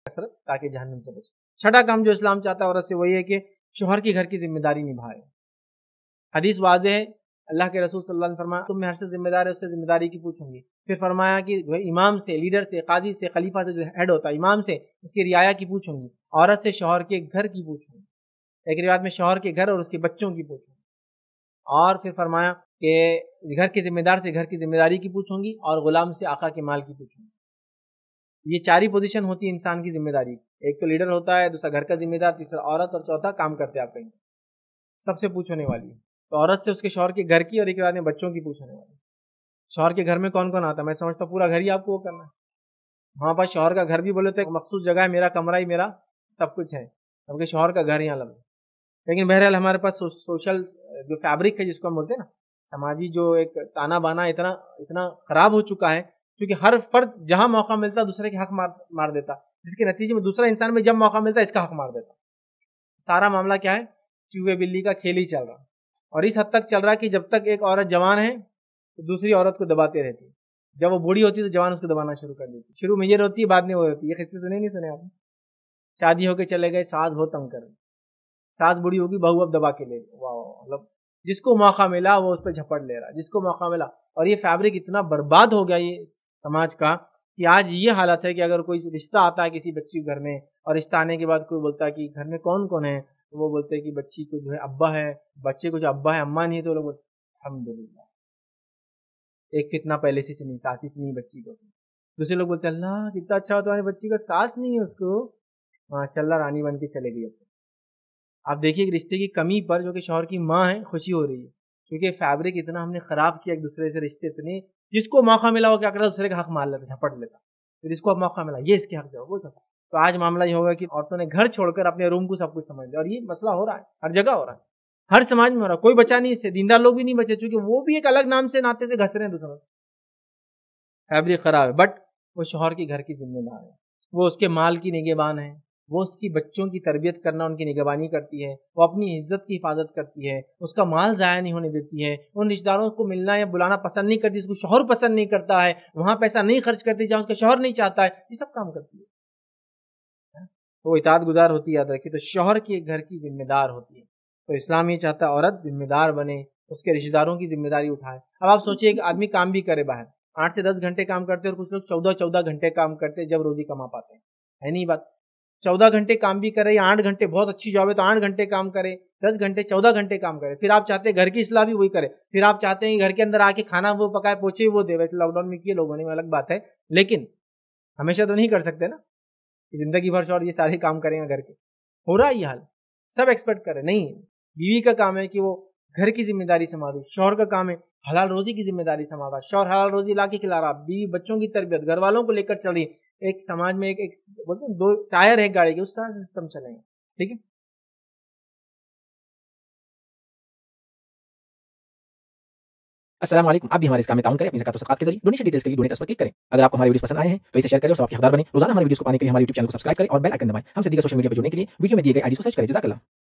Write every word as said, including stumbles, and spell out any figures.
कसरत ताकि जहन्नम से बचे। छठा काम जो इस्लाम चाहता है औरत से वही है कि शोहर की घर की जिम्मेदारी निभाए। हदीस वाज़ेह है, अल्लाह के रसूल सल्लल्लाहु अलैहि वसल्लम फरमाया तुम में हर से जिम्मेदार है उससे जिम्मेदारी की पूछूंगी। फिर फरमाया कि इमाम से, लीडर से, काजी से, खलीफा से, जो हेड होता है इमाम से, उसकी रियाया की पूछूंगी। औरत से शोहर के घर की पूछूंगी। एक रिवायत में शोहर के घर और उसके बच्चों की पूछूंगी। और फिर फरमाया कि घर के जिम्मेदार से घर की जिम्मेदारी की पूछूंगी और गुलाम से आका के माल की पूछूंगी। ये चार ही पोजीशन होती है इंसान की जिम्मेदारी। एक तो लीडर होता है, दूसरा घर का जिम्मेदार, तीसरा औरत और चौथा काम करते आप कहीं। सबसे पूछने वाली है तो औरत से उसके शौहर के घर की और एक बाद में बच्चों की पूछने वाली। शौहर के घर में कौन कौन आता है? मैं समझता हूँ पूरा घर ही आपको वो करना है। हाँ भाई, शौहर का घर भी बोले तो एक मखसूस जगह है, मेरा कमरा ही मेरा सब कुछ है, सबके शौहर का घर यहाँ लगे। लेकिन बहरहाल हमारे पास सो, सोशल जो फैब्रिक है जिसको हम बोलते हैं ना, समाजी जो एक ताना बाना इतना इतना खराब हो चुका है क्योंकि हर फर्द जहां मौका मिलता दूसरे के हक मार मार देता, जिसके नतीजे में दूसरा इंसान में जब मौका मिलता इसका हक मार देता। सारा मामला क्या है? चूहे बिल्ली का खेल ही चल रहा, और इस हद तक चल रहा है कि जब तक एक औरत जवान है तो दूसरी औरत को दबाते रहती है, जब वो बूढ़ी होती है तो जवान उसको दबाना शुरू कर देती है। शुरू में ये रोती है, बाद में वो रोती है। ये किस्से सुने नहीं सुने आपने? शादी होके चले गए, सास बहुत तंग कर रही, सास बूढ़ी होगी, बहू अब दबा के ले, वाह, मतलब जिसको मौका मिला वो उस पर झपट ले रहा, जिसको मौका मिला। और ये फैब्रिक इतना बर्बाद हो गया ये समाज का कि आज ये हालत है कि अगर कोई रिश्ता आता है किसी बच्ची के घर में और रिश्ता आने के बाद कोई बोलता है कि घर में कौन कौन है, तो वो बोलते हैं कि बच्ची को जो है अब्बा है, बच्चे को जो अब्बा है अम्मा नहीं है, तो लोग बोलते अल्हम्दुलिल्लाह, एक फितना पहले से नहीं, साथी से नहीं बच्ची को। दूसरे लोग बोलते हैं अल्लाह कितना अच्छा हो तुम्हारी बच्ची का सास नहीं है, उसको माशाल्लाह रानी बन के चले गई। आप देखिए कि रिश्ते की कमी पर जो कि शौहर की माँ है खुशी हो रही है, क्योंकि फैब्रिक इतना हमने खराब किया एक दूसरे से, रिश्ते इतने, जिसको मौका मिला वो क्या करता दूसरे का हक मार लेता, झपट लेता। फिर इसको अब मौका मिला ये इसके हक जाओ वो जाओ। तो आज मामला ये होगा कि औरतों ने घर छोड़कर अपने रूम को सब कुछ समझ लिया, और ये मसला हो रहा है, हर जगह हो रहा है, हर समाज में हो रहा है। कोई बचा नहीं इससे, दीनदार लोग भी नहीं बचे, क्योंकि वो भी एक अलग नाम से नाते से घस रहे हैं दूसरों। फैब्रिक खराब है, बट वो शौहर की घर की जिम्मेदार है, वो उसके माल की निगहबान है, वो उसकी बच्चों की तरबियत करना, उनकी निगहबानी करती है, वो अपनी इज्जत की हिफाजत करती है, उसका माल ज़ाया नहीं होने देती है, उन रिश्तेदारों को मिलना या बुलाना पसंद नहीं करती, उसको शौहर पसंद नहीं करता है, वहाँ पैसा नहीं खर्च करती जहाँ उसका शौहर नहीं चाहता है, ये सब काम करती है। तो वो इताअत गुजार होती है, याद रखिए। तो शौहर की घर की जिम्मेदार होती है। तो इस्लाम ये चाहता है औरत जिम्मेदार बने, उसके रिश्तेदारों की जिम्मेदारी उठाए। अब आप सोचिए कि आदमी काम भी करे बाहर, आठ से दस घंटे काम करते हैं, और कुछ लोग चौदह चौदह घंटे काम करते हैं जब रोजी कमा पाते हैं, है नहीं बात? चौदह घंटे काम भी करे या आठ घंटे, बहुत अच्छी जॉब है तो आठ घंटे काम करे, दस घंटे, चौदह घंटे काम करे। फिर आप चाहते हैं घर की इस्लाह भी वही करे, फिर आप चाहते हैं घर के अंदर आके खाना वो पकाए, पोछे वो दे। वैसे लॉकडाउन में किए लोगों ने, अलग बात है, लेकिन हमेशा तो नहीं कर सकते ना, जिंदगी भर शौहर ये सारे काम करेंगे घर के। हो रहा है ये हाल, सब एक्सपेक्ट करे नहीं। बीवी का काम है कि वो घर की जिम्मेदारी संभाले, शौहर का काम है हलाल रोजी की जिम्मेदारी संभाला। शौहर हलाल रोजी ला के खिला रहा, बीवी बच्चों की तरबियत, घर वालों को लेकर चल रही। एक समाज में एक, एक बोलते हैं दो टायर है गाड़ी के, उस तरह से सिस्टम चलेंगे, ठीक है। अस्सलाम वालेकुम। आप भी हमारे इस काम में ताउन करें अपनी ज़कात और सदक़ात के जरिए। डोनेशन डिटेल्स के लिए डोनेट पर क्लिक करें। अगर आपको हमारे वीडियोस पसंद आए हैं तो इसे शेयर करें और सबके हकदार बने। रोजाना हमारे वीडियोस को पाने के लिए हमारे यूट्यूब चैनल को सब्सक्राइब करें और बेल आइकन दबाएं। हमसे दीगर सोशल मीडिया पर जुड़ने के लिए वीडियो में दिए गए आईडी को सर्च करें। जज़ाकल्लाह।